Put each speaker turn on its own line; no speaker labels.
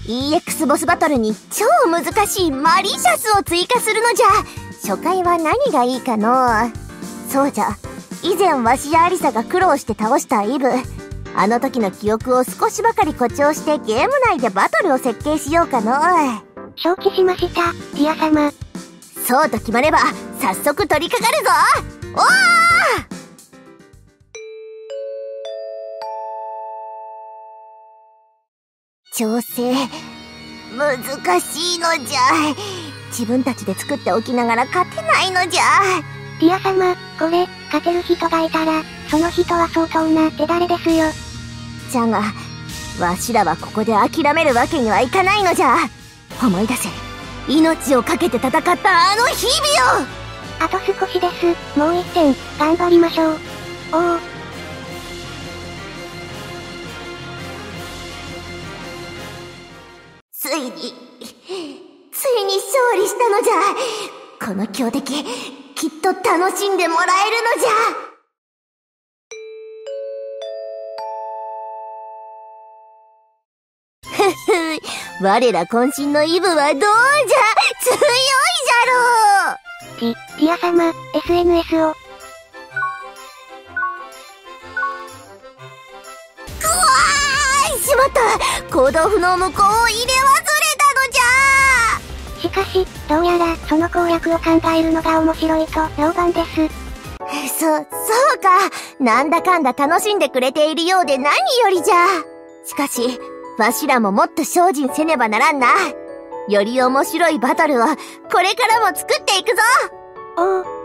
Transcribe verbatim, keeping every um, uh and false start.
イーエックス ボスバトルに超難しいマリシャスを追加するのじゃ。初回は何がいいかの。そうじゃ、以前わしやアリサが苦労して倒したイブ、あの時の記憶を少しばかり誇張してゲーム内でバトルを設計しようかの。
承知しました、ティア様。
そうと決まれば早速取り掛かるぞ。おー！調整難しいのじゃ。自分たちで作っておきながら勝てないのじゃ。
ティア様、これ勝てる人がいたらその人は相当な手だれですよ。
じゃがわしらはここで諦めるわけにはいかないのじゃ。思い出せ、命を懸けて戦ったあの日々を。
あと少しです。もう一戦頑張りましょう。おお。
ついについに勝利したのじゃ。この強敵きっと楽しんでもらえるのじゃ。ふふ、我ら渾身のイブはどうじゃ。強いじゃろう。
ティ、ティア様、エスエヌエス を。
くわーい、しまった。行動不能無効を入れ忘れたのじゃ。
しかし、どうやらその攻略を考えるのが面白いと評判です。
そ、そうか。なんだかんだ楽しんでくれているようで何よりじゃ。しかし、わしらももっと精進せねばならんな。より面白いバトルをこれからも作っていくぞ。
おお。